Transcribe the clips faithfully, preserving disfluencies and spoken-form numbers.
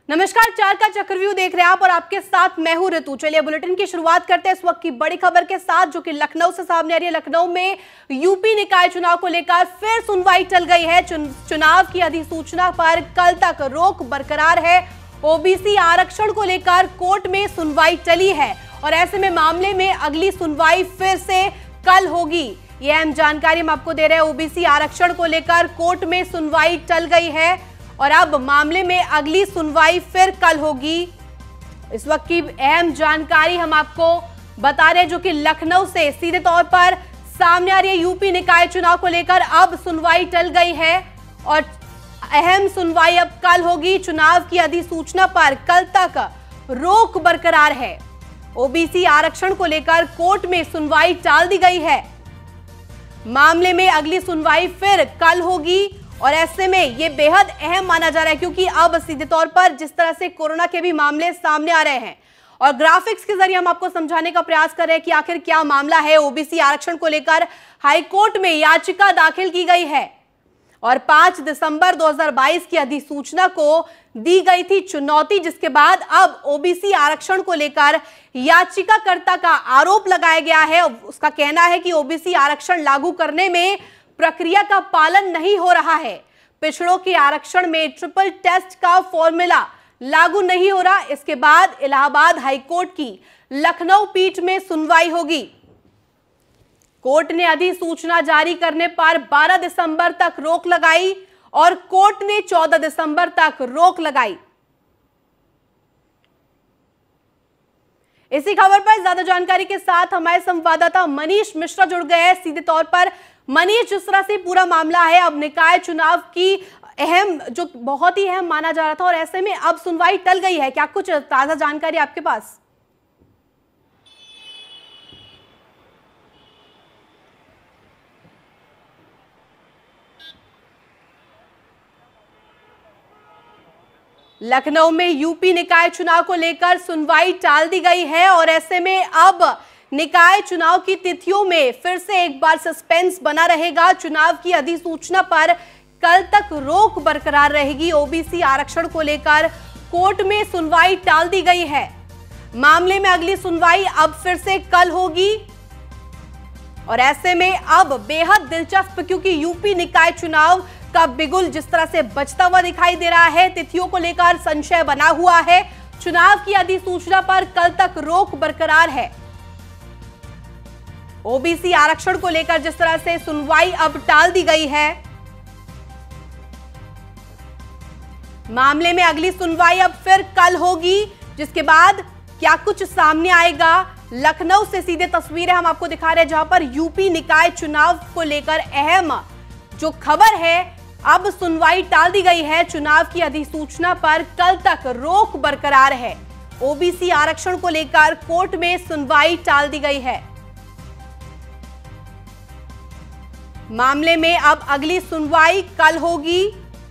नमस्कार, चार का चक्रव्यूह देख रहे हैं आप और आपके साथ मैं हूं ऋतु। चलिए बुलेटिन की शुरुआत करते हैं इस वक्त की बड़ी खबर के साथ, जो कि लखनऊ से सामने आ रही है। लखनऊ में यूपी निकाय चुनाव को लेकर फिर सुनवाई टल गई है। चुन, चुनाव की अधिसूचना पर कल तक रोक बरकरार है। ओबीसी आरक्षण को लेकर कोर्ट में सुनवाई टली है और ऐसे में मामले में अगली सुनवाई फिर से कल होगी। ये अहम जानकारी हम आपको दे रहे हैं। ओबीसी आरक्षण को लेकर कोर्ट में सुनवाई टल गई है और अब मामले में अगली सुनवाई फिर कल होगी। इस वक्त की अहम जानकारी हम आपको बता रहे हैं, जो कि लखनऊ से सीधे तौर पर सामने आ रही है। यूपी निकाय चुनाव को लेकर अब सुनवाई टल गई है और अहम सुनवाई अब कल होगी। चुनाव की अधिसूचना पर कल तक रोक बरकरार है। ओबीसी आरक्षण को लेकर कोर्ट में सुनवाई टाल दी गई है। मामले में अगली सुनवाई फिर कल होगी और ऐसे में ये बेहद अहम माना जा रहा है, क्योंकि अब सीधे तौर पर जिस तरह से कोरोना के भी मामले सामने आ रहे हैं और ग्राफिक्स के जरिए हम आपको समझाने का प्रयास कर रहे हैं कि आखिर क्या मामला है। ओबीसी आरक्षण को लेकर हाईकोर्ट में याचिका दाखिल की गई है और पांच दिसंबर दो हज़ार बाईस की अधिसूचना को दी गई थी चुनौती, जिसके बाद अब ओबीसी आरक्षण को लेकर याचिकाकर्ता का आरोप लगाया गया है। उसका कहना है कि ओबीसी आरक्षण लागू करने में प्रक्रिया का पालन नहीं हो रहा है। पिछड़ों के आरक्षण में ट्रिपल टेस्ट का फॉर्मूला लागू नहीं हो रहा। इसके बाद इलाहाबाद हाईकोर्ट की लखनऊ पीठ में सुनवाई होगी। कोर्ट ने अधिसूचना जारी करने पर बारह दिसंबर तक रोक लगाई और कोर्ट ने चौदह दिसंबर तक रोक लगाई। इसी खबर पर ज्यादा जानकारी के साथ हमारे संवाददाता मनीष मिश्रा जुड़ गए हैं सीधे तौर पर। मनीष, जिस तरह से पूरा मामला है, अब निकाय चुनाव की अहम जो बहुत ही अहम माना जा रहा था और ऐसे में अब सुनवाई टल गई है, क्या कुछ ताजा जानकारी आपके पास? लखनऊ में यूपी निकाय चुनाव को लेकर सुनवाई टाल दी गई है और ऐसे में अब निकाय चुनाव की तिथियों में फिर से एक बार सस्पेंस बना रहेगा। चुनाव की अधिसूचना पर कल तक रोक बरकरार रहेगी। ओबीसी आरक्षण को लेकर कोर्ट में सुनवाई टाल दी गई है। मामले में अगली सुनवाई अब फिर से कल होगी और ऐसे में अब बेहद दिलचस्प, क्योंकि यूपी निकाय चुनाव का बिगुल जिस तरह से बचता हुआ दिखाई दे रहा है, तिथियों को लेकर संशय बना हुआ है। चुनाव की अधिसूचना पर कल तक रोक बरकरार है। ओबीसी आरक्षण को लेकर जिस तरह से सुनवाई अब टाल दी गई है, मामले में अगली सुनवाई अब फिर कल होगी, जिसके बाद क्या कुछ सामने आएगा। लखनऊ से सीधे तस्वीरें हम आपको दिखा रहे हैं, जहां पर यूपी निकाय चुनाव को लेकर अहम जो खबर है, अब सुनवाई टाल दी गई है। चुनाव की अधिसूचना पर कल तक रोक बरकरार है। ओबीसी आरक्षण को लेकर कोर्ट में सुनवाई टाल दी गई है। मामले में अब अगली सुनवाई कल होगी।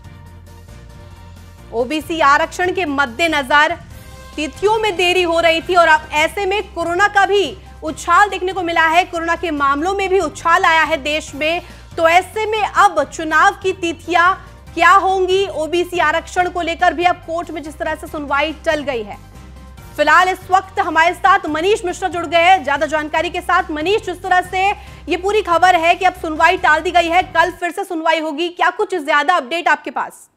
ओबीसी आरक्षण के मद्देनजर तिथियों में देरी हो रही थी और अब ऐसे में कोरोना का भी उछाल देखने को मिला है। कोरोना के मामलों में भी उछाल आया है देश में, तो ऐसे में अब चुनाव की तिथियां क्या होंगी। ओबीसी आरक्षण को लेकर भी अब कोर्ट में जिस तरह से सुनवाई टल गई है। फिलहाल इस वक्त हमारे साथ मनीष मिश्रा जुड़ गए हैं ज्यादा जानकारी के साथ। मनीष, जिस तरह से ये पूरी खबर है कि अब सुनवाई टाल दी गई है, कल फिर से सुनवाई होगी, क्या कुछ ज्यादा अपडेट आपके पास?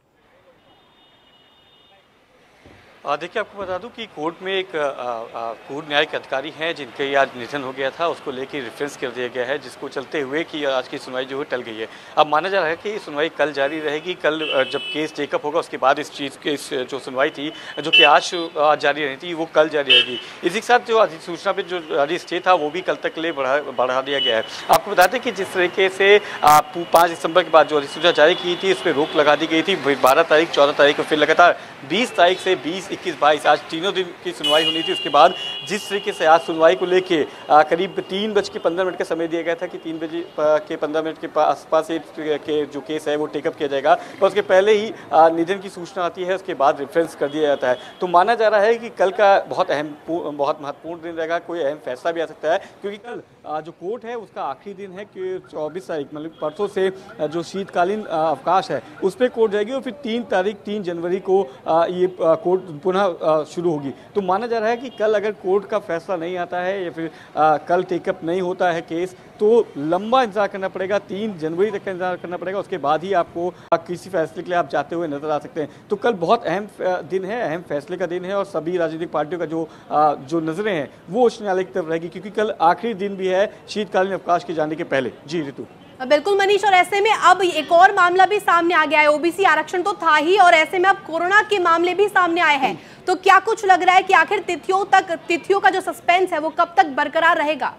देखिए, आपको बता दूं कि कोर्ट में एक पूर्व न्यायिक अधिकारी हैं जिनके आज निधन हो गया था, उसको लेकर रेफरेंस कर दिया गया है, जिसको चलते हुए कि आज की सुनवाई जो है टल गई है। अब माना जा रहा है कि सुनवाई कल जारी रहेगी। कल जब केस टेकअप होगा उसके बाद इस चीज़ की जो सुनवाई थी, जो कि आज आज जारी रही थी, वो कल जारी रहेगी। इसी के साथ जो अधिसूचना पर जो जारी स्टे था वो भी कल तक के लिए बढ़ा बढ़ा दिया गया है। आपको बता दें कि जिस तरीके से पाँच दिसंबर के बाद जो अधिसूचना जारी की थी, उस पर रोक लगा दी गई थी। बारह तारीख, चौदह तारीख और फिर लगातार बीस तारीख से बीस इक्कीस, बाईस, आज तीनों दिन की सुनवाई होनी थी। उसके बाद जिस तरीके से आज सुनवाई को लेके करीब तीन बज के पंद्रह मिनट का समय दिया गया था कि तीन बजे के पंद्रह मिनट के आसपास के जो केस है वो टेकअप किया जाएगा, और उसके पहले ही निधन की सूचना आती है, उसके बाद रेफरेंस कर दिया जाता है। तो माना जा रहा है कि कल का बहुत अहम बहुत महत्वपूर्ण दिन रहेगा, कोई अहम फैसला भी आ सकता है, क्योंकि कल जो कोर्ट है उसका आखिरी दिन है कि चौबीस तारीख मतलब परसों से जो शीतकालीन अवकाश है उस पर कोर्ट जाएगी, और फिर तीन तारीख तीन जनवरी को ये कोर्ट पुनः शुरू होगी। तो माना जा रहा है कि कल अगर कोर्ट का फैसला नहीं आता है या फिर कल टेकअप नहीं होता है केस, तो लंबा इंतजार करना पड़ेगा, तीन जनवरी तक का इंतजार करना पड़ेगा। उसके बाद ही आपको किसी फैसले के लिए आप जाते हुए नजर आ सकते हैं। तो कल बहुत अहम दिन है, अहम फैसले का दिन है, और सभी राजनीतिक पार्टियों का जो जो नजरें हैं वो उच्च न्यायालय की तरफ रहेगी, क्योंकि कल आखिरी दिन भी है शीतकालीन अवकाश के जाने के पहले। जी ऋतु। बिल्कुल मनीष, और ऐसे में अब एक और मामला भी सामने आ गया है। ओबीसी आरक्षण तो था ही, और ऐसे में अब कोरोना के मामले भी सामने आए हैं। तो क्या कुछ लग रहा है कि आखिर तिथियों तक तिथियों का जो सस्पेंस है वो कब तक बरकरार रहेगा?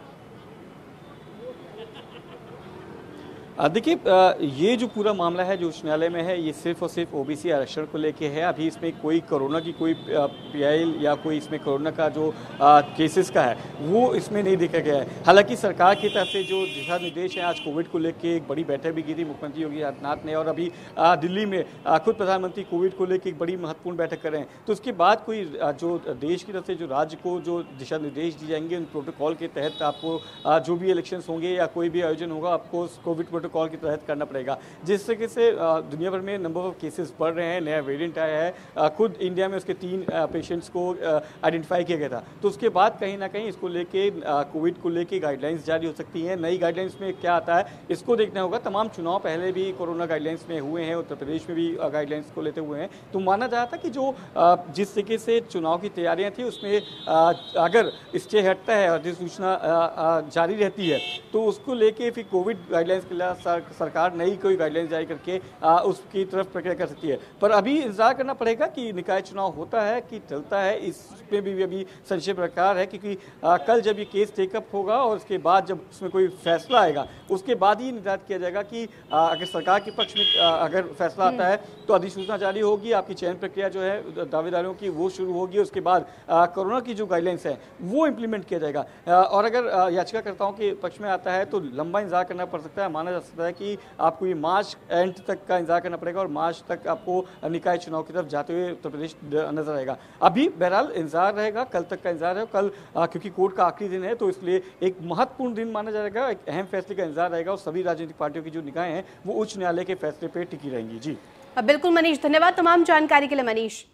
देखिए, ये जो पूरा मामला है जो उच्च न्यायालय में है, ये सिर्फ और सिर्फ ओबीसी आरक्षण को लेके है। अभी इसमें कोई कोरोना की कोई पीआईएल या कोई इसमें कोरोना का जो केसेस का है वो इसमें नहीं देखा गया है। हालांकि सरकार की तरफ से जो दिशा निर्देश हैं, आज कोविड को लेके एक बड़ी बैठक भी की थी मुख्यमंत्री योगी आदित्यनाथ ने, और अभी दिल्ली में खुद प्रधानमंत्री कोविड को लेकर एक बड़ी महत्वपूर्ण बैठक कर रहे हैं। तो उसके बाद कोई जो देश की तरफ से जो राज्य को जो दिशा निर्देश दिए जाएंगे, उन प्रोटोकॉल के तहत आपको जो भी इलेक्शन होंगे या कोई भी आयोजन होगा, आपको कोविड प्रोटोकॉल के तहत करना पड़ेगा। जिस तरीके से दुनिया भर में नंबर ऑफ केसेस बढ़ रहे हैं, नया वेरिएंट आया है, खुद इंडिया में उसके तीन पेशेंट्स को आइडेंटिफाई किया गया था। तो उसके बाद कहीं ना कहीं इसको लेके कोविड को लेके गाइडलाइंस जारी हो सकती हैं। नई गाइडलाइंस में क्या आता है इसको देखना होगा। तमाम चुनाव पहले भी कोरोना गाइडलाइंस में हुए हैं, उत्तर प्रदेश में भी गाइडलाइंस को लेते हुए हैं। तो माना जा रहा था कि जो जिस तरीके से चुनाव की तैयारियां थी उसमें अगर स्टे हटता है और अधिसूचना जारी रहती है तो उसको लेके फिर कोविड गाइडलाइंस के लिए सरकार नई कोई गाइडलाइंस जारी करके आ, उसकी तरफ प्रक्रिया कर सकती है। पर अभी इंतजार करना पड़ेगा कि निकाय चुनाव होता है कि चलता है, इसमें भी अभी संशय प्रकार है, क्योंकि आ, कल जब ये केस टेकअप होगा और उसके बाद जब उसमें कोई फैसला आएगा उसके बाद ही निर्धारित किया जाएगा कि आ, अगर सरकार के पक्ष में आ, अगर फैसला आता है तो अधिसूचना जारी होगी, आपकी चयन प्रक्रिया जो है दावेदारों की वो शुरू होगी। उसके बाद कोरोना की जो गाइडलाइंस है वो इम्प्लीमेंट किया जाएगा, आ, और अगर याचिकाकर्ताओं के पक्ष में आता है तो लंबा इंतजार करना पड़ सकता है। माना जा सकता है कि आपको ये मार्च एंड तक का इंतजार करना पड़ेगा, और मार्च तक आपको निकाय चुनाव की तरफ जाते हुए उत्तर प्रदेश नजर आएगा। अभी बहरहाल इंतजार रहेगा, कल तक का इंतजार है। कल आ, क्योंकि कोर्ट का आखिरी दिन है तो इसलिए एक महत्वपूर्ण दिन माना जाएगा, एक अहम फैसले का इंतजार रहेगा, और सभी राजनीतिक पार्टियों की जो निगाहें हैं वो उच्च न्यायालय के फैसले पर टिकी रहेंगी। जी बिल्कुल मनीष, धन्यवाद तमाम जानकारी के लिए मनीष।